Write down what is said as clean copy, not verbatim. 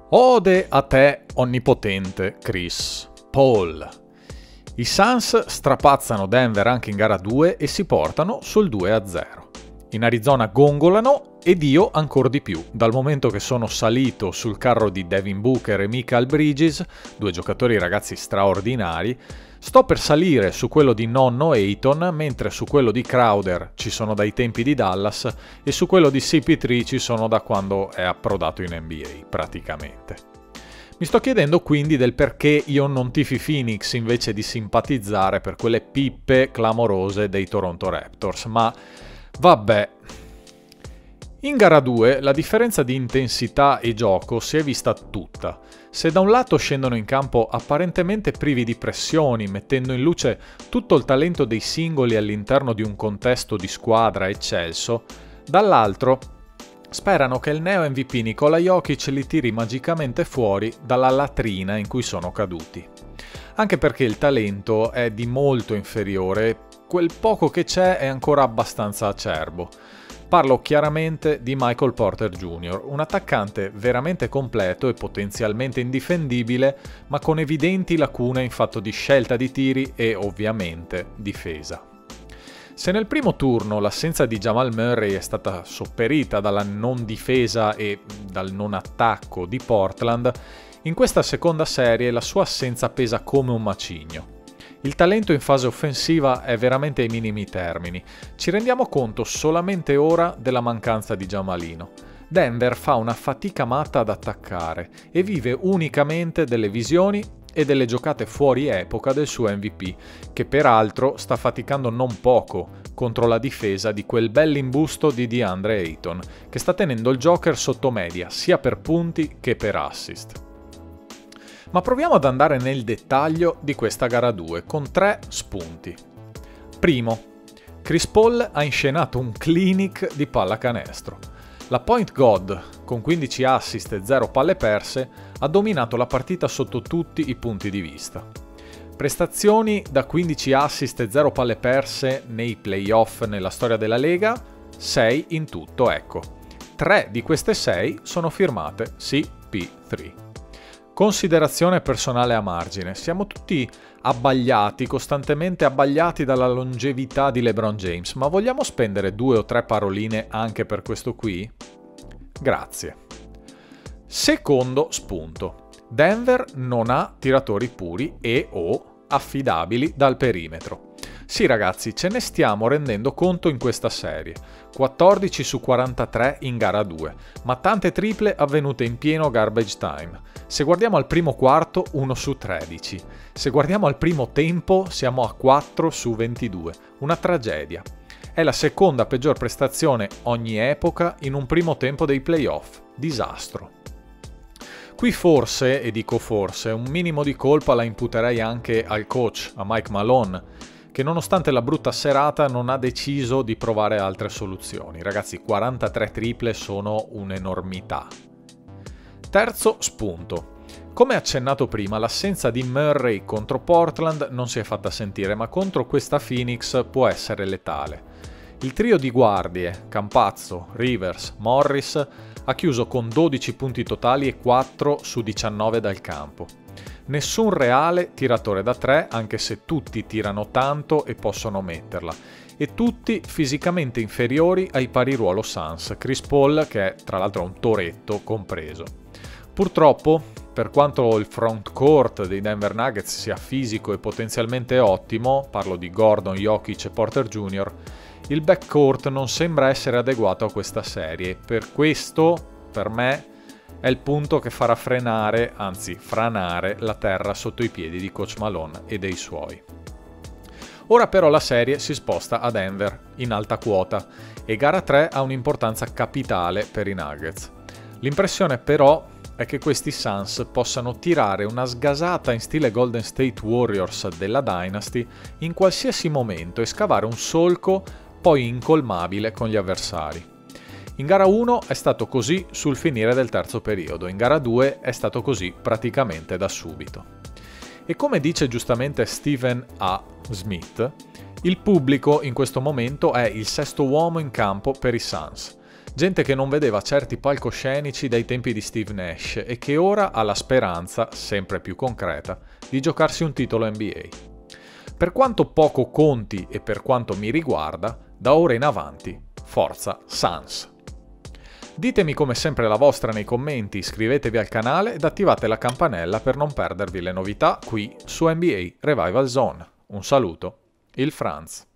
Ode a te, onnipotente Chris Paul. I Suns strapazzano Denver anche in gara 2 e si portano sul 2-0. In Arizona gongolano ed io ancor di più, dal momento che sono salito sul carro di Devin Booker e Mikal Bridges, due giocatori ragazzi straordinari. Sto per salire su quello di nonno Ayton, mentre su quello di Crowder ci sono dai tempi di Dallas e su quello di CP3 ci sono da quando è approdato in NBA, praticamente. Mi sto chiedendo quindi del perché io non tifi Phoenix invece di simpatizzare per quelle pippe clamorose dei Toronto Raptors, ma vabbè. In gara 2 la differenza di intensità e gioco si è vista tutta. Se da un lato scendono in campo apparentemente privi di pressioni, mettendo in luce tutto il talento dei singoli all'interno di un contesto di squadra eccelso, dall'altro sperano che il neo MVP Nikola Jokic li tiri magicamente fuori dalla latrina in cui sono caduti. Anche perché il talento è di molto inferiore, quel poco che c'è è ancora abbastanza acerbo. Parlo chiaramente di Michael Porter Jr., un attaccante veramente completo e potenzialmente indifendibile, ma con evidenti lacune in fatto di scelta di tiri e ovviamente difesa. Se nel primo turno l'assenza di Jamal Murray è stata sopperita dalla non difesa e dal non attacco di Portland, in questa seconda serie la sua assenza pesa come un macigno. Il talento in fase offensiva è veramente ai minimi termini. Ci rendiamo conto solamente ora della mancanza di Jamalino. Denver fa una fatica matta ad attaccare e vive unicamente delle visioni e delle giocate fuori epoca del suo MVP, che peraltro sta faticando non poco contro la difesa di quel bell'imbusto di DeAndre Ayton, che sta tenendo il Joker sotto media sia per punti che per assist. Ma proviamo ad andare nel dettaglio di questa gara 2 con 3 spunti. Primo, Chris Paul ha inscenato un clinic di pallacanestro. La point guard, con 15 assist e 0 palle perse, ha dominato la partita sotto tutti i punti di vista. Prestazioni da 15 assist e 0 palle perse nei playoff nella storia della Lega, 6 in tutto, ecco. 3 di queste 6 sono firmate CP3. Considerazione personale a margine, siamo tutti abbagliati, costantemente abbagliati dalla longevità di LeBron James, ma vogliamo spendere 2 o 3 paroline anche per questo qui? Grazie. Secondo spunto, Denver non ha tiratori puri e o affidabili dal perimetro. Sì ragazzi, ce ne stiamo rendendo conto in questa serie. 14 su 43 in gara 2, ma tante triple avvenute in pieno garbage time. Se guardiamo al primo quarto, 1 su 13. Se guardiamo al primo tempo, siamo a 4 su 22. Una tragedia. È la seconda peggior prestazione ogni epoca in un primo tempo dei playoff. Disastro. Qui forse, e dico forse, un minimo di colpa la imputerei anche al coach, a Mike Malone, che nonostante la brutta serata non ha deciso di provare altre soluzioni. Ragazzi, 43 triple sono un'enormità. Terzo spunto. Come accennato prima, l'assenza di Murray contro Portland non si è fatta sentire, ma contro questa Phoenix può essere letale. Il trio di guardie, Campazzo, Rivers, Morris, ha chiuso con 12 punti totali e 4 su 19 dal campo. Nessun reale tiratore da 3, anche se tutti tirano tanto e possono metterla, e tutti fisicamente inferiori ai pari ruolo Suns, Chris Paul che è tra l'altro un toretto compreso. Purtroppo, per quanto il front court dei Denver Nuggets sia fisico e potenzialmente ottimo, parlo di Gordon, Jokic e Porter Jr., il backcourt non sembra essere adeguato a questa serie. Per questo, per me, è il punto che farà frenare, anzi franare, la terra sotto i piedi di Coach Malone e dei suoi. Ora però la serie si sposta a Denver, in alta quota, e gara 3 ha un'importanza capitale per i Nuggets. L'impressione però è che questi Suns possano tirare una sgasata in stile Golden State Warriors della Dynasty in qualsiasi momento e scavare un solco poi incolmabile con gli avversari. In gara 1 è stato così sul finire del terzo periodo, in gara 2 è stato così praticamente da subito. E come dice giustamente Stephen A. Smith, il pubblico in questo momento è il sesto uomo in campo per i Suns. Gente che non vedeva certi palcoscenici dai tempi di Steve Nash e che ora ha la speranza, sempre più concreta, di giocarsi un titolo NBA. Per quanto poco conti e per quanto mi riguarda, da ora in avanti, forza Suns! Ditemi come sempre la vostra nei commenti, iscrivetevi al canale ed attivate la campanella per non perdervi le novità qui su NBA Revival Zone. Un saluto, il Franz.